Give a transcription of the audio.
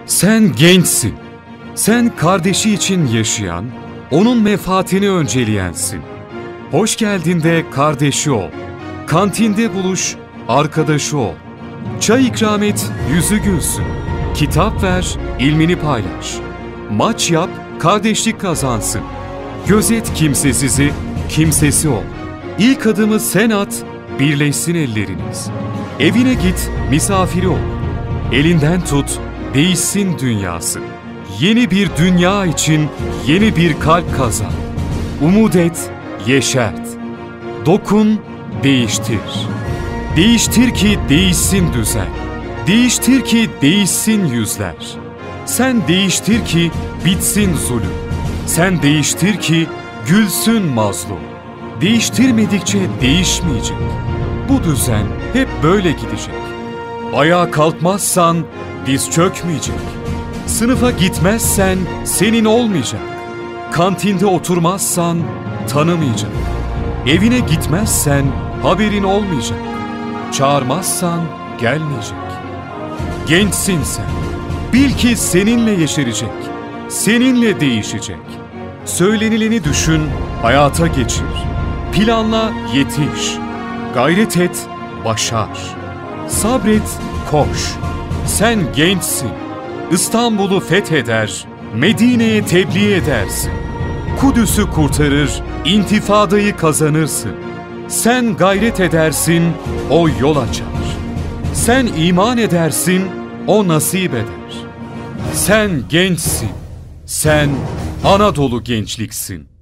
Sen gençsin. Sen kardeşi için yaşayan, onun menfaatini önceleyensin. Hoş geldin de kardeşi ol. Kantinde buluş, arkadaşı ol. Çay ikram et, yüzü gülsün. Kitap ver, ilmini paylaş. Maç yap, kardeşlik kazansın. Gözet kimsesizi, kimsesi ol. İlk adımı sen at, birleşsin elleriniz. Evine git, misafiri ol. Elinden tut, değişsin dünyası. Yeni bir dünya için yeni bir kalp kazan. Umut et, yeşert. Dokun, değiştir. Değiştir ki değişsin düzen. Değiştir ki değişsin yüzler. Sen değiştir ki bitsin zulüm. Sen değiştir ki gülsün mazlum. Değiştirmedikçe değişmeyecek. Bu düzen hep böyle gidecek. Ayağa kalkmazsan diz çökmeyecek. Sınıfa gitmezsen senin olmayacak. Kantinde oturmazsan tanımayacak. Evine gitmezsen haberin olmayacak. Çağırmazsan gelmeyecek. Gençsin sen. Bil ki seninle yeşerecek. Seninle değişecek. Söylenileni düşün, hayata geçir. Planla, yetiş. Gayret et, başar. Sabret, koş. Sen gençsin. İstanbul'u fetheder, Medine'ye tebliğ edersin. Kudüs'ü kurtarır, intifadayı kazanırsın. Sen gayret edersin, o yol açar. Sen iman edersin, o nasip eder. Sen gençsin, sen Anadolu gençliksin.